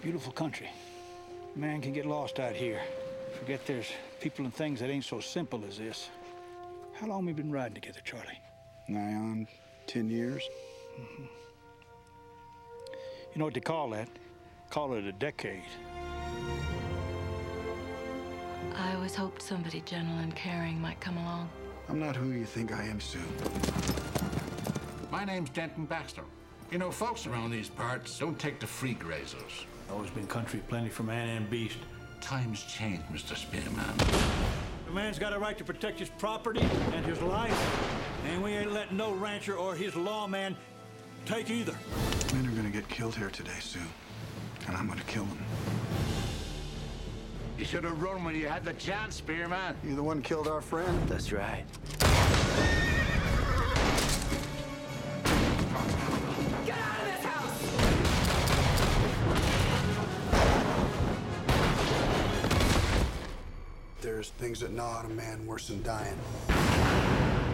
Beautiful country. Man can get lost out here. Forget there's people and things that ain't so simple as this. How long we been riding together, Charlie? Nigh on 10 years. Mm-hmm. You know what they call that? Call it a decade. I always hoped somebody gentle and caring might come along. I'm not who you think I am, Sue. My name's Denton Baxter. You know, folks around these parts don't take to free grazers. Always been country plenty for man and beast. Times change, Mr. Spearman. The man's got a right to protect his property and his life, and we ain't letting no rancher or his lawman take either. Men are gonna get killed here today, Sue, and I'm gonna kill them. You should have run when you had the chance, Spearman. You the one who killed our friend? That's right. Get out of this house! There's things that gnaw at a man worse than dying.